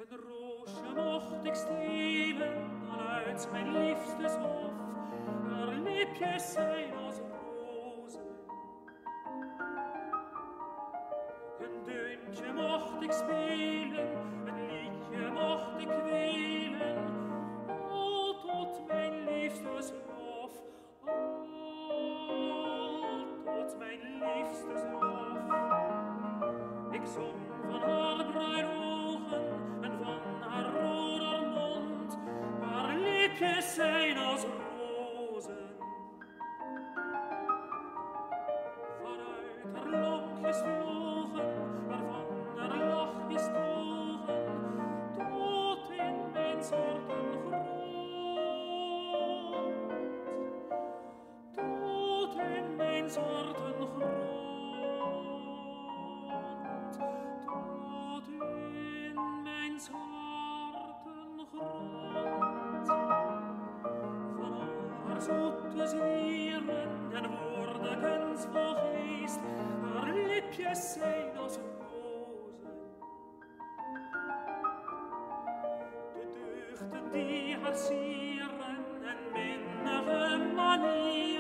Een roosje mocht ik stelen, al uit mijn liefstes hof, haar lipjes zijn als rozen. Een deuntje mocht ik spelen, een liedje mocht ik welen, al tot mijn liefstes lof, al tot mijn liefstes lof. Ik zong van haar bruin ogen en van haar roder mond, haar lipjes zijn als rozen. Vanuit haar lonkjes vlogen, waarvan haar lachjes togen, tot in mijn zwarte grond, tot in mijn zwarte grond. Zwarte grond. Van al haar zoete zwieren en woordekens vol geest, haar lipjes zijn als rozen. De deugden die haar sieren en minnige manieren,